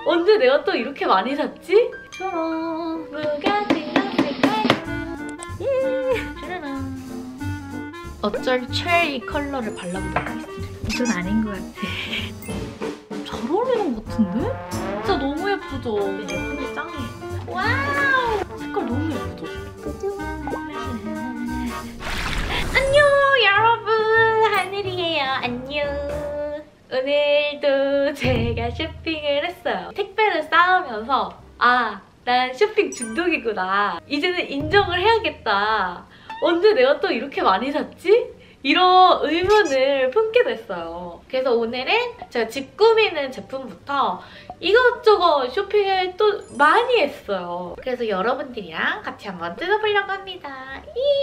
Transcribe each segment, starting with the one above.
언제 내가 또 이렇게 많이 샀지? 초록 무가지가 색깔. 예. 짜라란. 어쩔 체리 컬러를 발라보도록 하겠습니다. 이건 아닌 것 같아. 잘 어울리는 것 같은데? 진짜 너무 예쁘죠? 예쁜게 짱이에요. 와우! 색깔 너무 예쁘죠? 안녕 여러분! 하늘이에요. 안녕. 오늘도 제가 쇼핑을 했어요. 택배를 쌓으면서 난 쇼핑 중독이구나. 이제는 인정을 해야겠다. 언제 내가 또 이렇게 많이 샀지? 이런 의문을 품게 됐어요. 그래서 오늘은 제가 집 꾸미는 제품부터 이것저것 쇼핑을 또 많이 했어요. 그래서 여러분들이랑 같이 한번 뜯어보려고 합니다.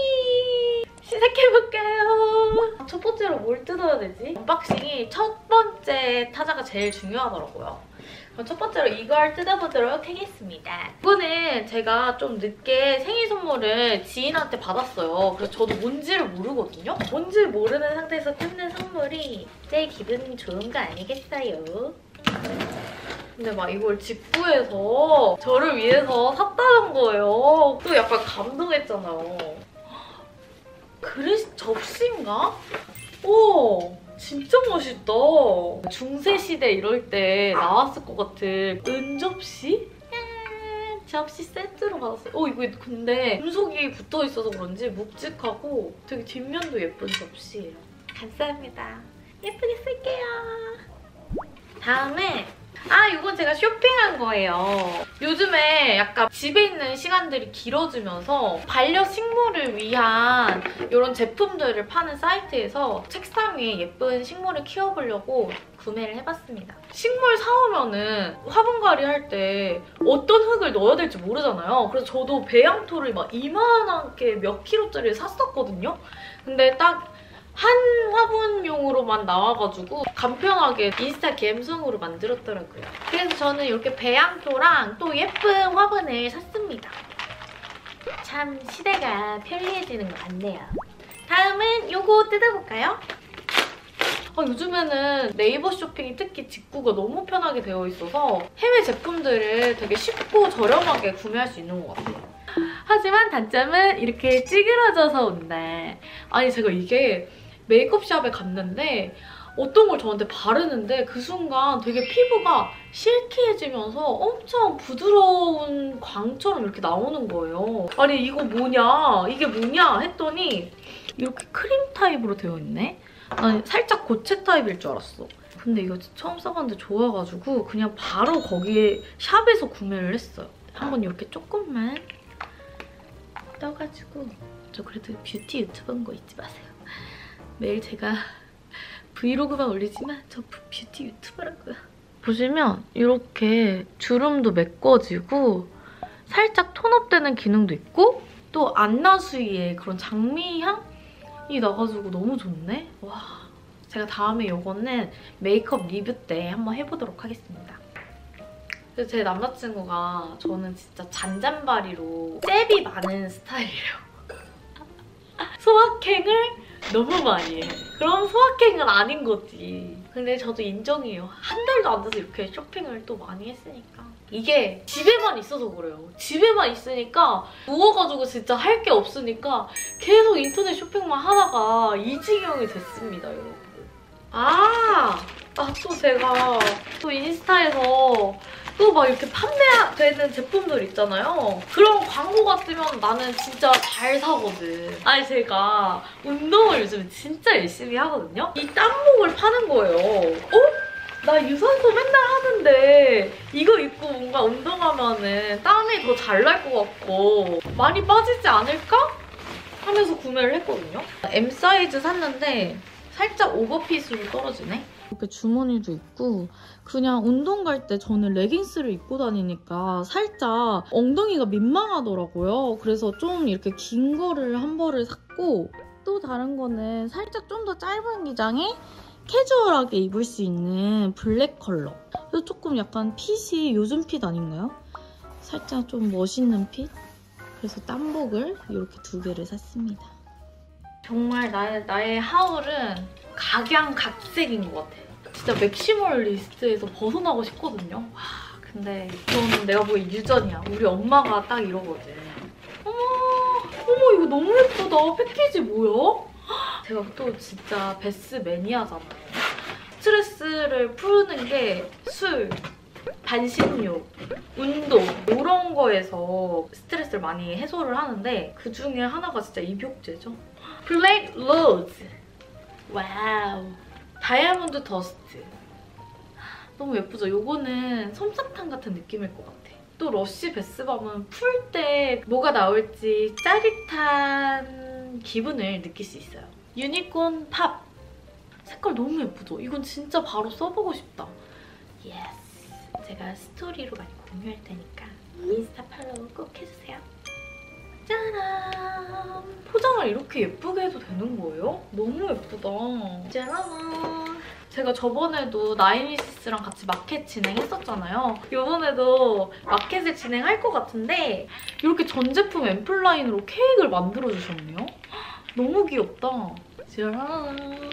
시작해볼까요? 첫 번째로 뭘 뜯어야 되지? 언박싱이 첫 번째 타자가 제일 중요하더라고요. 그럼 첫 번째로 이걸 뜯어보도록 하겠습니다. 이거는 제가 좀 늦게 생일 선물을 지인한테 받았어요. 그래서 저도 뭔지를 모르거든요? 뭔지를 모르는 상태에서 뜯는 선물이 제일 기분 좋은 거 아니겠어요? 근데 막 이걸 직구해서 저를 위해서 샀다는 거예요. 또 약간 감동했잖아요. 그릇 접시인가? 오! 진짜 멋있다. 중세시대 이럴 때 나왔을 것 같은 은접시? 접시 세트로 받았어요. 이거 근데 금속이 붙어있어서 그런지 묵직하고 되게 뒷면도 예쁜 접시예요. 감사합니다. 예쁘게 쓸게요. 다음에 이건 제가 쇼핑한 거예요. 요즘에 약간 집에 있는 시간들이 길어지면서 반려식물을 위한 이런 제품들을 파는 사이트에서 책상 위에 예쁜 식물을 키워보려고 구매를 해봤습니다. 식물 사오면은 화분갈이 할 때 어떤 흙을 넣어야 될지 모르잖아요. 그래서 저도 배양토를 막 이만하게 몇 킬로짜리를 샀었거든요. 근데 딱 한 화분용으로만 나와가지고 간편하게 인스타 감성으로 만들었더라고요. 그래서 저는 이렇게 배양토랑 또 예쁜 화분을 샀습니다. 참 시대가 편리해지는 것 같네요. 다음은 요거 뜯어볼까요? 요즘에는 네이버 쇼핑이 특히 직구가 너무 편하게 되어 있어서 해외 제품들을 되게 쉽고 저렴하게 구매할 수 있는 것 같아요. 하지만 단점은 이렇게 찌그러져서 온다. 아니 제가 이게 메이크업샵에 갔는데 어떤 걸 저한테 바르는데 그 순간 되게 피부가 실키해지면서 엄청 부드러운 광처럼 이렇게 나오는 거예요. 아니 이거 뭐냐? 이게 뭐냐? 했더니 이렇게 크림 타입으로 되어 있네? 난 살짝 고체 타입일 줄 알았어. 근데 이거 처음 써봤는데 좋아가지고 그냥 바로 거기에 샵에서 구매를 했어요. 한번 이렇게 조금만 떠가지고 저 그래도 뷰티 유튜버인 거 잊지 마세요. 매일 제가 브이로그만 올리지만 저 뷰티 유튜버라고요. 보시면 이렇게 주름도 메꿔지고 살짝 톤업되는 기능도 있고 또 안나수이의 그런 장미향이 나가지고 너무 좋네? 와, 제가 다음에 이거는 메이크업 리뷰 때 한번 해보도록 하겠습니다. 그래서 제 남자친구가 저는 진짜 잔잔바리로 잽이 많은 스타일이에요. 소확행을 너무 많이 해. 그럼 소확행은 아닌 거지. 근데 저도 인정해요. 한 달도 안 돼서 이렇게 쇼핑을 또 많이 했으니까. 이게 집에만 있어서 그래요. 집에만 있으니까 누워가지고 진짜 할 게 없으니까 계속 인터넷 쇼핑만 하다가 이 지경이 됐습니다, 여러분. 또 제가 또 인스타에서 또 막 이렇게 판매되는 제품들 있잖아요. 그런 광고가 뜨면 나는 진짜 잘 사거든. 아니 제가 운동을 요즘 진짜 열심히 하거든요. 이 땀복을 파는 거예요. 나 유산소 맨날 하는데 이거 입고 뭔가 운동하면은 땀이 더 잘 날 것 같고 많이 빠지지 않을까? 하면서 구매를 했거든요. M 사이즈 샀는데 살짝 오버핏으로 떨어지네. 이렇게 주머니도 있고 그냥 운동 갈 때 저는 레깅스를 입고 다니니까 살짝 엉덩이가 민망하더라고요. 그래서 좀 이렇게 긴 거를 한 벌을 샀고 또 다른 거는 살짝 좀 더 짧은 기장에 캐주얼하게 입을 수 있는 블랙 컬러. 그래서 조금 약간 핏이 요즘 핏 아닌가요? 살짝 좀 멋있는 핏? 그래서 땀복을 이렇게 2개를 샀습니다. 정말 나의 하울은 각양각색인 것 같아. 진짜 맥시멀리스트에서 벗어나고 싶거든요. 와, 근데 근데 이거는 내가 보기엔 유전이야. 우리 엄마가 딱 이러거든. 어머 이거 너무 예쁘다. 패키지 뭐야? 제가 또 진짜 베스 매니아잖아요. 스트레스를 푸는 게 술, 반신욕, 운동 이런 거에서 스트레스를 많이 해소를 하는데 그 중에 하나가 진짜 입욕제죠. 블랙 로즈. 와우. 다이아몬드 더스트. 너무 예쁘죠? 이거는 솜사탕 같은 느낌일 것 같아. 또 러쉬 베스밤은 풀 때 뭐가 나올지 짜릿한 기분을 느낄 수 있어요. 유니콘 팝. 색깔 너무 예쁘죠? 이건 진짜 바로 써보고 싶다. 예스. 제가 스토리로 많이 공유할 테니까 인스타 팔로우 꼭 해주세요. 짜란! 포장을 이렇게 예쁘게 해도 되는 거예요? 너무 예쁘다. 짜란! 제가 저번에도 나인리시스랑 같이 마켓 진행했었잖아요. 이번에도 마켓을 진행할 것 같은데 이렇게 전 제품 앰플라인으로 케이크를 만들어주셨네요. 너무 귀엽다. 짜란!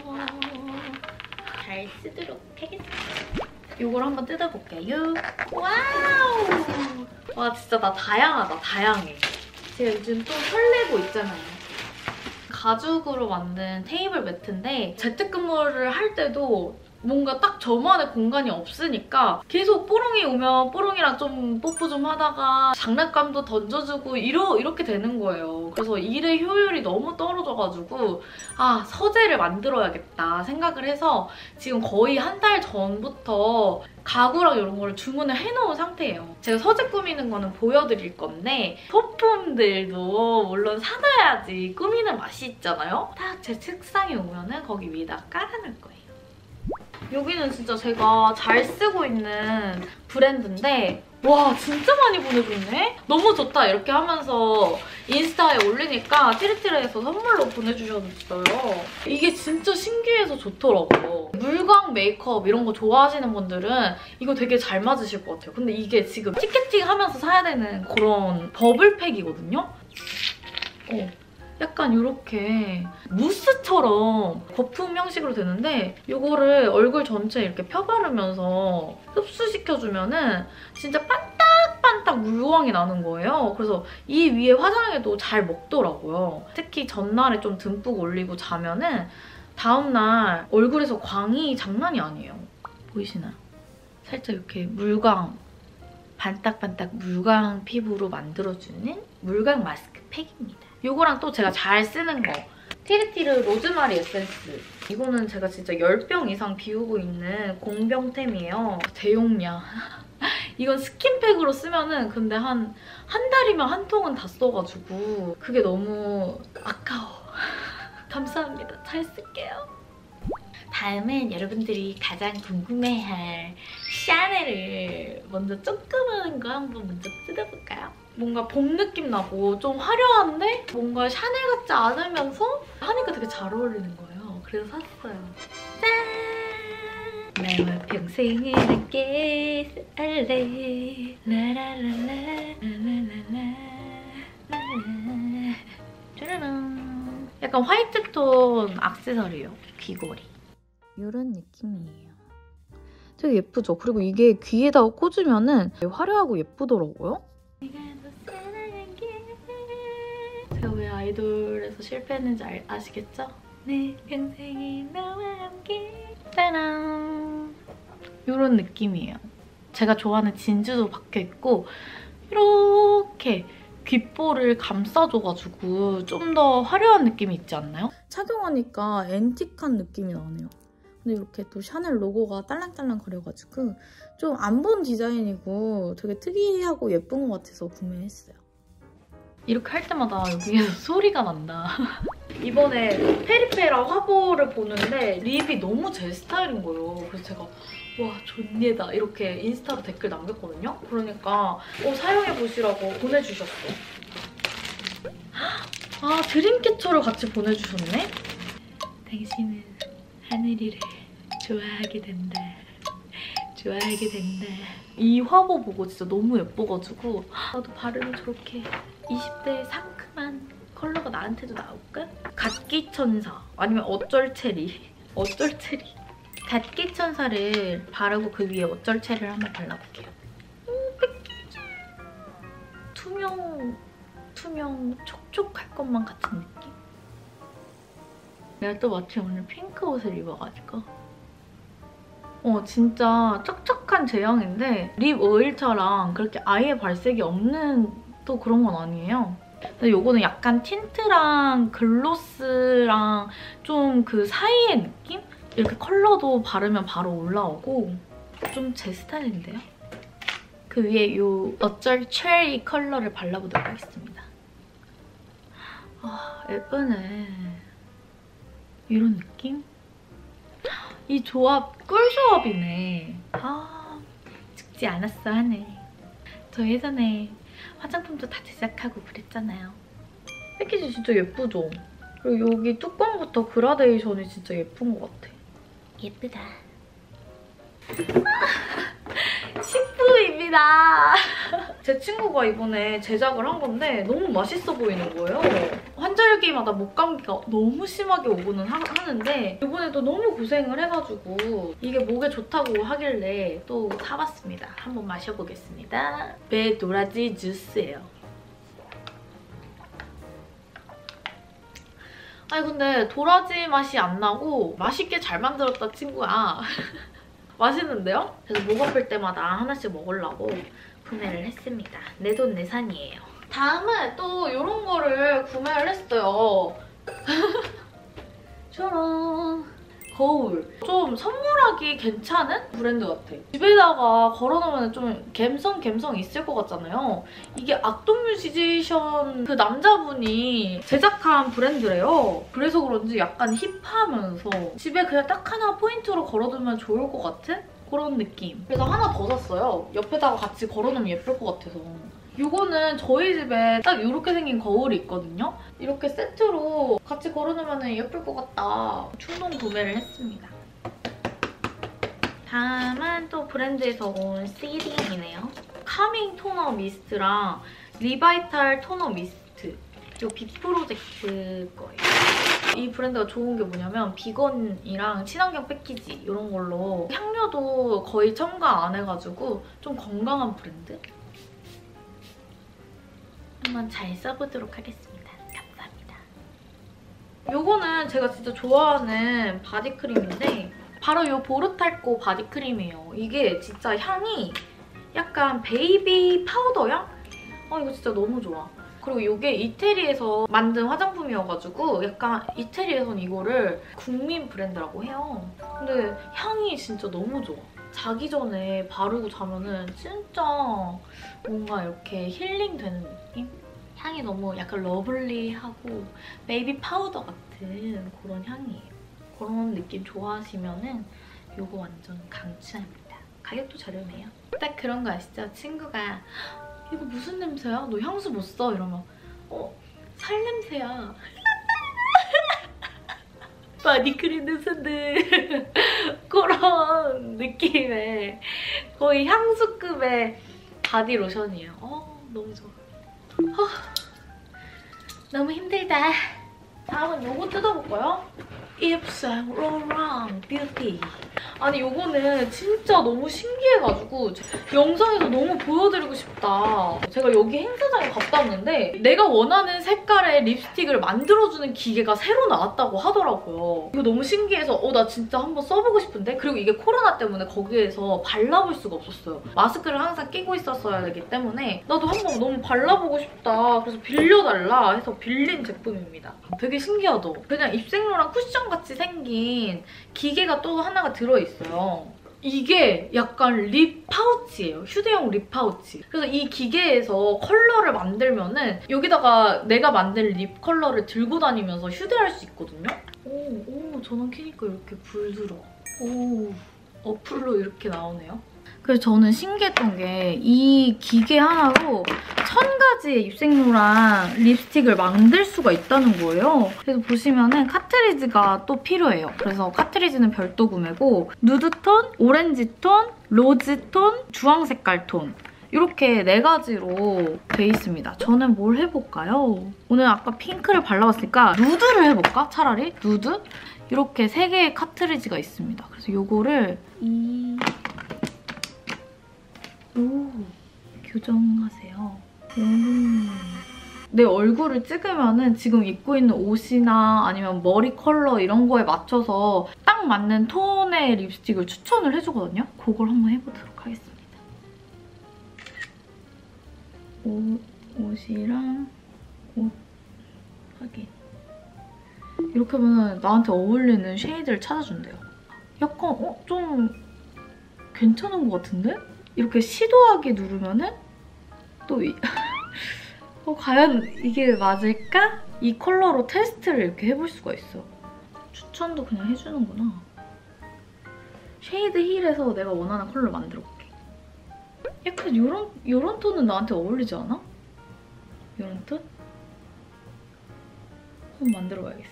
잘 쓰도록 하겠습니다. 이걸 한번 뜯어볼게요. 와우! 와 진짜 나 다양하다. 다양해. 제가 요즘 또 설레고 있잖아요. 가죽으로 만든 테이블 매트인데 재택근무를 할 때도 뭔가 딱 저만의 공간이 없으니까 계속 뽀롱이 오면 뽀롱이랑 좀 뽀뽀 좀 하다가 장난감도 던져주고 이렇게 되는 거예요. 그래서 일의 효율이 너무 떨어져가지고 아 서재를 만들어야겠다 생각을 해서 지금 거의 한 달 전부터 가구랑 이런 거를 주문을 해놓은 상태예요. 제가 서재 꾸미는 거는 보여드릴 건데 소품들도 물론 사놔야지 꾸미는 맛이 있잖아요. 딱 제 책상에 오면은 거기 위에다 깔아놓을 거예요. 여기는 진짜 제가 잘 쓰고 있는 브랜드인데 와 진짜 많이 보내줬네? 너무 좋다 이렇게 하면서 인스타에 올리니까 티르티르에서 선물로 보내주셨어요. 이게 진짜 신기해서 좋더라고요. 물광 메이크업 이런 거 좋아하시는 분들은 이거 되게 잘 맞으실 것 같아요. 근데 이게 지금 티켓팅 하면서 사야 되는 그런 버블팩이거든요? 약간 이렇게 무스처럼 거품 형식으로 되는데 이거를 얼굴 전체에 이렇게 펴바르면서 흡수시켜주면은 진짜 반딱반딱 물광이 나는 거예요. 그래서 이 위에 화장해도 잘 먹더라고요. 특히 전날에 좀 듬뿍 올리고 자면은 다음날 얼굴에서 광이 장난이 아니에요. 보이시나요? 살짝 이렇게 물광, 반딱반딱 물광 피부로 만들어주는 물광 마스크팩입니다. 이거랑 또 제가 잘 쓰는 거 티르티르 로즈마리 에센스. 이거는 제가 진짜 10병 이상 비우고 있는 공병템이에요. 대용량. 이건 스킨팩으로 쓰면은 근데 한 달이면 한 통은 다 써가지고 그게 너무 아까워. 감사합니다. 잘 쓸게요. 다음은 여러분들이 가장 궁금해할 샤넬을 먼저 조그마한 거 한번 먼저 뜯어볼까요? 뭔가 봄 느낌 나고 좀 화려한데 뭔가 샤넬 같지 않으면서 하니까 되게 잘 어울리는 거예요. 그래서 샀어요. 짠! 나와 평생을 함께 살래 라라라라 라라라라 짜라란. 약간 화이트톤 액세서리예요. 귀걸이. 이런 느낌이에요. 되게 예쁘죠? 그리고 이게 귀에다가 꽂으면은 화려하고 예쁘더라고요. 제가 왜 아이돌에서 실패했는지 아시겠죠? 내 평생이 너와 함께 짜란! 이런 느낌이에요. 제가 좋아하는 진주도 박혀있고 이렇게 귓볼을 감싸줘가지고 좀 더 화려한 느낌이 있지 않나요? 착용하니까 앤틱한 느낌이 나네요. 근데 이렇게 또 샤넬 로고가 딸랑딸랑 거려가지고 좀 안 본 디자인이고 되게 특이하고 예쁜 것 같아서 구매했어요. 이렇게 할 때마다 여기에서 소리가 난다. 이번에 페리페라 화보를 보는데 립이 너무 제 스타일인 거예요. 그래서 제가 와 존예다 이렇게 인스타로 댓글 남겼거든요. 그러니까 사용해보시라고 보내주셨어. 아 드림캐쳐를 같이 보내주셨네? 당신은 하늘이를 좋아하게 된다. 좋아하게 된다. 이 화보 보고 진짜 너무 예뻐가지고 나도 바르면 저렇게 20대의 상큼한 컬러가 나한테도 나올까? 갓기천사 아니면 어쩔 체리. 어쩔 체리. 갓기천사를 바르고 그 위에 어쩔체를 한번 발라볼게요. 패키지. 투명 촉촉할 것만 같은 느낌? 내가 또 마침 오늘 핑크 옷을 입어가지고 진짜 촉촉한 제형인데 립 오일처럼 그렇게 아예 발색이 없는 또 그런 건 아니에요. 근데 요거는 약간 틴트랑 글로스랑 좀 그 사이의 느낌? 이렇게 컬러도 바르면 바로 올라오고 좀 제 스타일인데요? 그 위에 요 어쩔 체리 컬러를 발라보도록 하겠습니다. 아, 예쁘네. 이런 느낌? 이 조합 꿀조합이네. 아, 죽지 않았어 하네. 저 예전에 화장품도 다 제작하고 그랬잖아요. 패키지 진짜 예쁘죠? 그리고 여기 뚜껑부터 그라데이션이 진짜 예쁜 것 같아. 예쁘다. 식품입니다. 제 친구가 이번에 제작을 한 건데 너무 맛있어 보이는 거예요. 환절기마다 목감기가 너무 심하게 오고는 하는데 이번에도 너무 고생을 해가지고 이게 목에 좋다고 하길래 또 사봤습니다. 한번 마셔보겠습니다. 배 도라지 주스예요. 아니 근데 도라지 맛이 안 나고 맛있게 잘 만들었다 친구야. 맛있는데요? 그래서 목 아플 때마다 하나씩 먹으려고 구매를 했습니다. 내 돈 내산이에요. 다음은 또 이런 거를 구매를 했어요. 짜란! 거울. 좀 선물하기 괜찮은 브랜드 같아. 집에다가 걸어놓으면 좀 감성 있을 것 같잖아요. 이게 악동뮤지션 그 남자분이 제작한 브랜드래요. 그래서 그런지 약간 힙하면서 집에 그냥 딱 하나 포인트로 걸어두면 좋을 것 같은 그런 느낌. 그래서 하나 더 샀어요. 옆에다가 같이 걸어놓으면 예쁠 것 같아서. 이거는 저희 집에 딱 이렇게 생긴 거울이 있거든요. 이렇게 세트로 같이 걸어놓으면 예쁠 것 같다. 충동 구매를 했습니다. 다음은 또 브랜드에서 온 시딩이네요. 카밍 토너 미스트랑 리바이탈 토너 미스트. 이거 빅프로젝트 거예요. 이 브랜드가 좋은 게 뭐냐면 비건이랑 친환경 패키지 이런 걸로 향료도 거의 첨가 안 해가지고 좀 건강한 브랜드? 한번 잘 써보도록 하겠습니다. 감사합니다. 요거는 제가 진짜 좋아하는 바디크림인데 바로 이 보르탈코 바디크림이에요. 이게 진짜 향이 약간 베이비 파우더 향? 이거 진짜 너무 좋아. 그리고 이게 이태리에서 만든 화장품이어가지고 약간 이태리에선 이거를 국민 브랜드라고 해요. 근데 향이 진짜 너무 좋아. 자기 전에 바르고 자면은 진짜 뭔가 이렇게 힐링되는 느낌? 향이 너무 약간 러블리하고 베이비 파우더 같은 그런 향이에요. 그런 느낌 좋아하시면은 이거 완전 강추합니다. 가격도 저렴해요. 딱 그런 거 아시죠? 친구가 이거 무슨 냄새야? 너 향수 못 써? 이러면 살 냄새야. 바디크림 냄새인데 그런 느낌의 거의 향수급의 바디로션이에요. 너무 좋아. 너무 힘들다. 다음은 요거 뜯어볼까요? Yves Saint Laurent Beauty. 아니 요거는 진짜 너무 신기해가지고 영상에서 너무 보여드리고 싶다. 제가 여기 행사장에 갔다 왔는데 내가 원하는 색깔의 립스틱을 만들어주는 기계가 새로 나왔다고 하더라고요. 이거 너무 신기해서 나 진짜 한번 써보고 싶은데? 그리고 이게 코로나 때문에 거기에서 발라볼 수가 없었어요. 마스크를 항상 끼고 있었어야 되기 때문에 나도 한번 너무 발라보고 싶다. 그래서 빌려달라 해서 빌린 제품입니다. 되게 신기하죠? 그냥 입생로랑 쿠션같이 생긴 기계가 또 하나가 들어있어요. 이게 약간 립 파우치예요. 휴대용 립 파우치. 그래서 이 기계에서 컬러를 만들면은 여기다가 내가 만든 립 컬러를 들고 다니면서 휴대할 수 있거든요. 오, 전원 켜니까 이렇게 불 들어. 오, 어플로 이렇게 나오네요. 그래서 저는 신기했던 게 이 기계 하나로 1000가지의 입생로랑 립스틱을 만들 수가 있다는 거예요. 그래서 보시면은 카트리지가 또 필요해요. 그래서 카트리지는 별도 구매고 누드톤, 오렌지톤, 로즈톤, 주황색깔 톤 이렇게 4가지로 돼 있습니다. 저는 뭘 해볼까요? 오늘 아까 핑크를 발라봤으니까 누드를 해볼까? 차라리? 누드? 이렇게 3개의 카트리지가 있습니다. 그래서 요거를 교정하세요. 내 얼굴을 찍으면은 지금 입고 있는 옷이나 아니면 머리 컬러 이런 거에 맞춰서 딱 맞는 톤의 립스틱을 추천을 해주거든요. 그걸 한번 해보도록 하겠습니다. 옷이랑 옷 확인. 이렇게 하면 나한테 어울리는 쉐이드를 찾아준대요. 약간 좀 괜찮은 것 같은데? 이렇게 시도하기 누르면은 또 과연 이게 맞을까? 이 컬러로 테스트를 이렇게 해볼 수가 있어. 추천도 그냥 해주는구나. 쉐이드 힐에서 내가 원하는 컬러를 만들어볼게. 약간 요런 톤은 나한테 어울리지 않아? 요런 톤? 한번 만들어봐야겠어.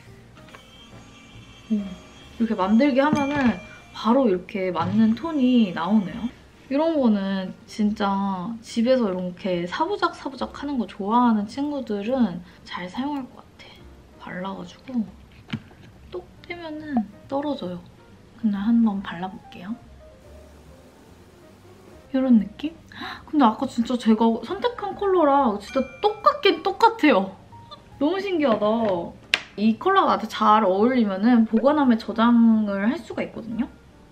이렇게 만들기 하면은 바로 이렇게 맞는 톤이 나오네요. 이런 거는 진짜 집에서 이렇게 사부작 하는 거 좋아하는 친구들은 잘 사용할 것 같아. 발라가지고 똑 떼면은 떨어져요. 그냥 한번 발라볼게요. 이런 느낌? 근데 아까 진짜 제가 선택한 컬러랑 진짜 똑같긴 똑같아요. 너무 신기하다. 이 컬러가 나한테 잘 어울리면은 보관함에 저장을 할 수가 있거든요.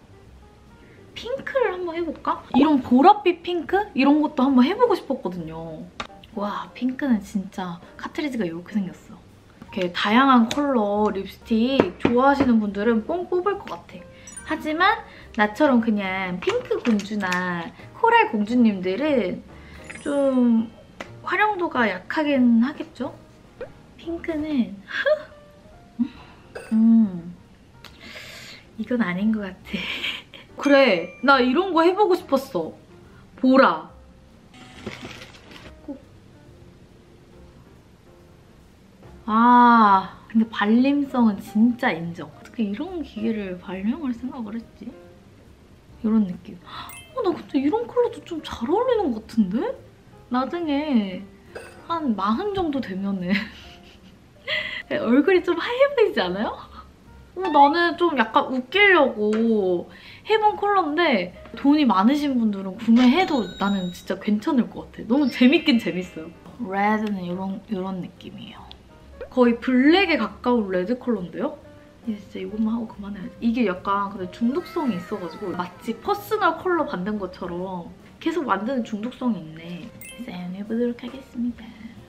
핑크를 한번 해볼까? 이런 보랏빛 핑크? 이런 것도 한번 해보고 싶었거든요. 와, 핑크는 진짜 카트리지가 이렇게 생겼어. 이렇게 다양한 컬러 립스틱 좋아하시는 분들은 뽕 뽑을 것 같아. 하지만 나처럼 그냥 핑크 공주나 코랄 공주님들은 좀 활용도가 약하긴 하겠죠? 핑크는 이건 아닌 것 같아. 그래, 나 이런 거 해보고 싶었어. 보라. 근데 발림성은 진짜 인정. 어떻게 이런 기계를 발명할 생각을 했지? 이런 느낌. 나 근데 이런 컬러도 좀 잘 어울리는 것 같은데? 나중에 한 40 정도 되면은 얼굴이 좀 하얘 보이지 않아요? 나는 좀 약간 웃기려고 해본 컬러인데 돈이 많으신 분들은 구매해도 나는 진짜 괜찮을 것 같아. 너무 재밌긴 재밌어요. 레드는 이런 느낌이에요. 거의 블랙에 가까운 레드 컬러인데요? 이제 진짜 이것만 하고 그만해야지. 이게 약간 근데 중독성이 있어가지고 마치 퍼스널 컬러 만든 것처럼 계속 만드는 중독성이 있네. 사용해보도록 하겠습니다.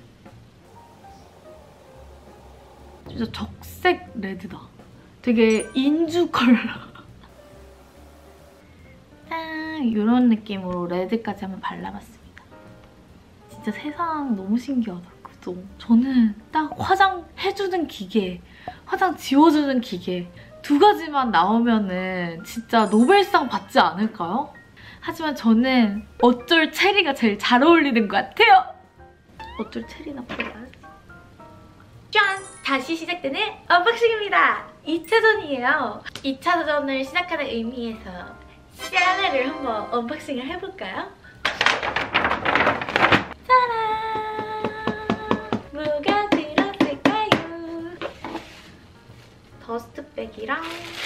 진짜 적색 레드다. 되게 인주 컬러. 이런 느낌으로 레드까지 한번 발라봤습니다. 진짜 세상 너무 신기하다. 그죠? 저는 딱 화장해주는 기계, 화장 지워주는 기계 2가지만 나오면은 진짜 노벨상 받지 않을까요? 하지만 저는 어쩔 체리가 제일 잘 어울리는 것 같아요. 어쩔 체리나 보자. 짠! 다시 시작되는 언박싱입니다. 2차전이에요. 2차전을 시작하는 의미에서 샤넬을 한번 언박싱을 해볼까요? 짜란! 뭐가 들었을까요? 더스트백이랑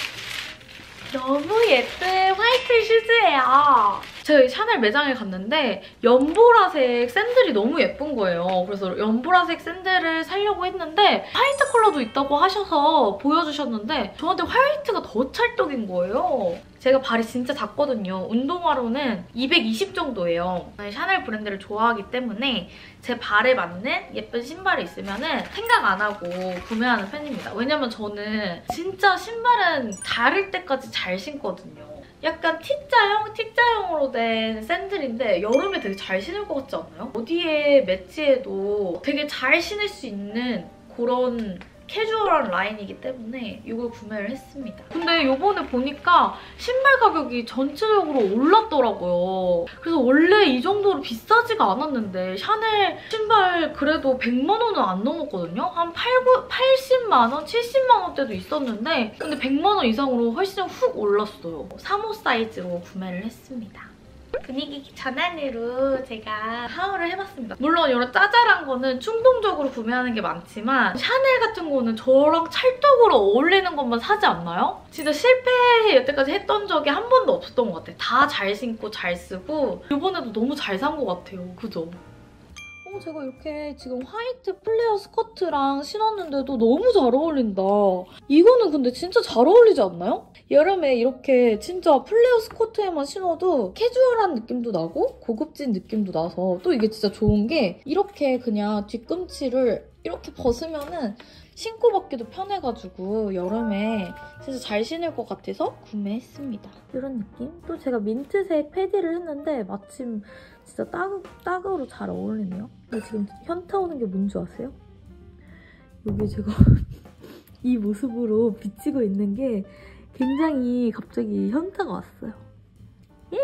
너무 예쁜 화이트 슈즈예요. 제가 이 샤넬 매장에 갔는데 연보라색 샌들이 너무 예쁜 거예요. 그래서 연보라색 샌들을 사려고 했는데 화이트 컬러도 있다고 하셔서 보여주셨는데 저한테 화이트가 더 찰떡인 거예요. 제가 발이 진짜 작거든요. 운동화로는 220 정도예요. 샤넬 브랜드를 좋아하기 때문에 제 발에 맞는 예쁜 신발이 있으면 생각 안 하고 구매하는 편입니다. 왜냐면 저는 진짜 신발은 다를 때까지 잘 신거든요. 약간 T자형으로 된 샌들인데 여름에 되게 잘 신을 것 같지 않나요? 어디에 매치해도 되게 잘 신을 수 있는 그런 캐주얼한 라인이기 때문에 이걸 구매를 했습니다. 근데 이번에 보니까 신발 가격이 전체적으로 올랐더라고요. 그래서 원래 이 정도로 비싸지가 않았는데 샤넬 신발 그래도 100만 원은 안 넘었거든요? 한 80만 원, 70만 원대도 있었는데 근데 100만 원 이상으로 훨씬 훅 올랐어요. 3호 사이즈로 구매를 했습니다. 분위기 전환으로 제가 하울을 해봤습니다. 물론 이런 짜잘한 거는 충동적으로 구매하는 게 많지만 샤넬 같은 거는 저랑 찰떡으로 어울리는 것만 사지 않나요? 진짜 실패 여태까지 했던 적이 한 번도 없었던 것 같아요. 다 잘 신고 잘 쓰고 이번에도 너무 잘 산 것 같아요. 그죠? 제가 이렇게 지금 화이트 플레어 스커트랑 신었는데도 너무 잘 어울린다. 이거는 근데 진짜 잘 어울리지 않나요? 여름에 이렇게 진짜 플레어 스커트에만 신어도 캐주얼한 느낌도 나고 고급진 느낌도 나서 또 이게 진짜 좋은 게 이렇게 그냥 뒤꿈치를 이렇게 벗으면은 신고 받기도 편해가지고 여름에 진짜 잘 신을 것 같아서 구매했습니다. 이런 느낌? 또 제가 민트색 패디를 했는데 마침 진짜 딱으로 잘 어울리네요. 근데 지금 현타 오는 게 뭔지 아세요? 여기 제가 이 모습으로 비치고 있는 게 굉장히 갑자기 현타가 왔어요. 예!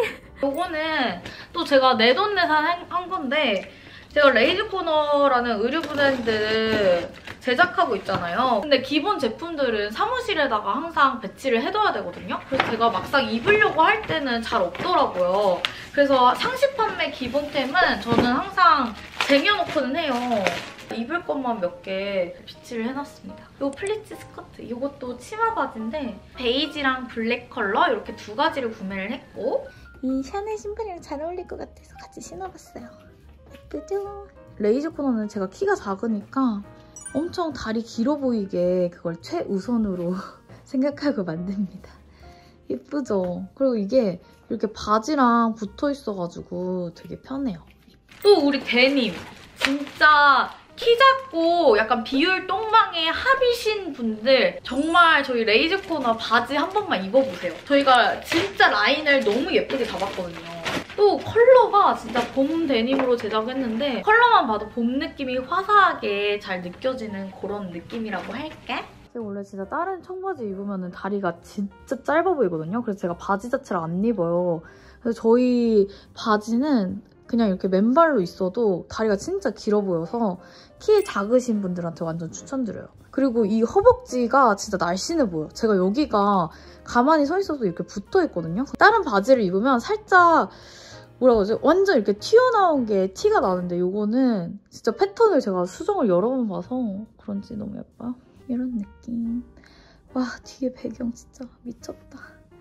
요거는 또 제가 내돈내산 한 건데 제가 레이즈 코너라는 의류 브랜드 제작하고 있잖아요. 근데 기본 제품들은 사무실에다가 항상 배치를 해둬야 되거든요. 그래서 제가 막상 입으려고 할 때는 잘 없더라고요. 그래서 상시 판매 기본템은 저는 항상 쟁여놓고는 해요. 입을 것만 몇 개 비치를 해놨습니다. 이 플리츠 스커트, 이것도 치마 바지인데 베이지랑 블랙 컬러 이렇게 두 가지를 구매를 했고 이 샤넬 신발이랑 잘 어울릴 것 같아서 같이 신어봤어요. 예쁘죠? 레이즈 코너는 제가 키가 작으니까 엄청 다리 길어 보이게 그걸 최우선으로 생각하고 만듭니다. 예쁘죠? 그리고 이게 이렇게 바지랑 붙어 있어가지고 되게 편해요. 또 우리 데님! 진짜 키 작고 약간 비율 똥망의 합이신 분들 정말 저희 레이즈 코너 바지 한 번만 입어보세요. 저희가 진짜 라인을 너무 예쁘게 잡았거든요. 또 컬러가 진짜 봄 데님으로 제작했는데 컬러만 봐도 봄 느낌이 화사하게 잘 느껴지는 그런 느낌이라고 할게. 제가 원래 진짜 다른 청바지 입으면 다리가 진짜 짧아 보이거든요. 그래서 제가 바지 자체를 안 입어요. 그래서 저희 바지는 그냥 이렇게 맨발로 있어도 다리가 진짜 길어 보여서 키 작으신 분들한테 완전 추천드려요. 그리고 이 허벅지가 진짜 날씬해 보여요. 제가 여기가 가만히 서 있어도 이렇게 붙어 있거든요. 다른 바지를 입으면 살짝 뭐라고 하지? 완전 이렇게 튀어나온 게 티가 나는데 이거는 진짜 패턴을 제가 수정을 여러 번 봐서 그런지 너무 예뻐요. 이런 느낌. 와, 뒤에 배경 진짜 미쳤다.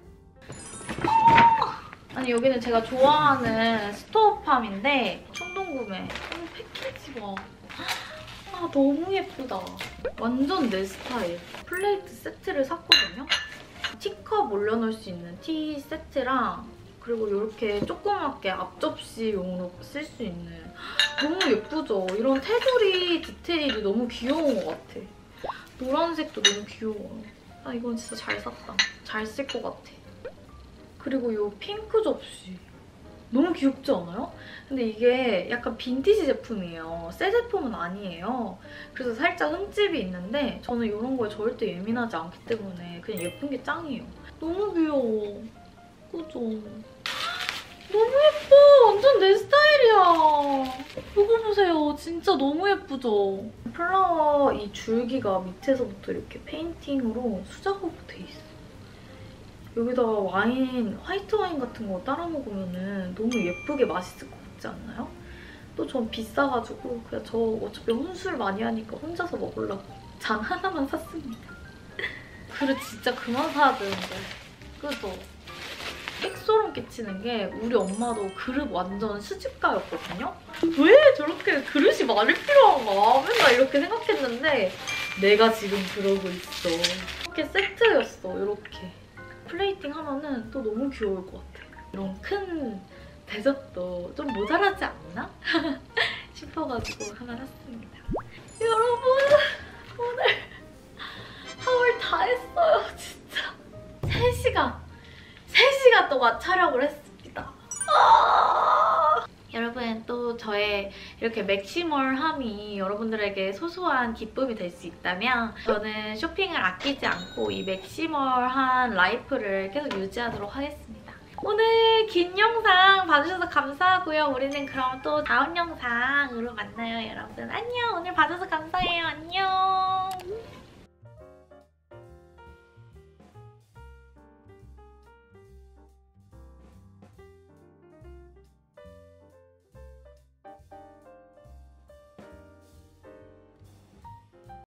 아니 여기는 제가 좋아하는 스토어팜인데 충동구매. 패키지 봐. 아 너무 예쁘다. 완전 내 스타일. 플레이트 세트를 샀거든요. 티컵 올려놓을 수 있는 티 세트랑 그리고 이렇게 조그맣게 앞접시용으로 쓸 수 있는 너무 예쁘죠? 이런 테두리 디테일이 너무 귀여운 것 같아. 노란색도 너무 귀여워요. 아 이건 진짜 잘 샀다. 잘 쓸 것 같아. 그리고 이 핑크 접시 너무 귀엽지 않아요? 근데 이게 약간 빈티지 제품이에요. 새 제품은 아니에요. 그래서 살짝 흠집이 있는데 저는 이런 거에 절대 예민하지 않기 때문에 그냥 예쁜 게 짱이에요. 너무 귀여워. 그죠? 너무 예뻐! 완전 내 스타일이야. 이거 보세요. 진짜 너무 예쁘죠? 플라워 이 줄기가 밑에서부터 이렇게 페인팅으로 수작업으로 돼 있어. 여기다가 와인, 화이트 와인 같은 거 따라 먹으면 너무 예쁘게 맛있을 것 같지 않나요? 또 전 비싸가지고 그냥 저 어차피 혼술 많이 하니까 혼자서 먹으려고 잔 하나만 샀습니다. 그릇 진짜 그만 사야 되는데. 그죠? 핵소름 끼치는 게 우리 엄마도 그릇 완전 수집가였거든요? 왜 저렇게 그릇이 많이 필요한가? 맨날 이렇게 생각했는데 내가 지금 그러고 있어. 이렇게 세트였어, 이렇게. 플레이팅 하면은 또 너무 귀여울 것 같아. 이런 큰 데저트도 좀 모자라지 않나? 싶어가지고 하나 샀습니다. 여러분 오늘 하울 다 했어요 진짜. 3시간 동안 촬영을 했습니다. 여러분 또 저의 이렇게 맥시멀함이 여러분들에게 소소한 기쁨이 될 수 있다면 저는 쇼핑을 아끼지 않고 이 맥시멀한 라이프를 계속 유지하도록 하겠습니다. 오늘 긴 영상 봐주셔서 감사하고요. 우리는 그럼 또 다음 영상으로 만나요, 여러분. 안녕! 오늘 봐줘서 감사해요. 안녕!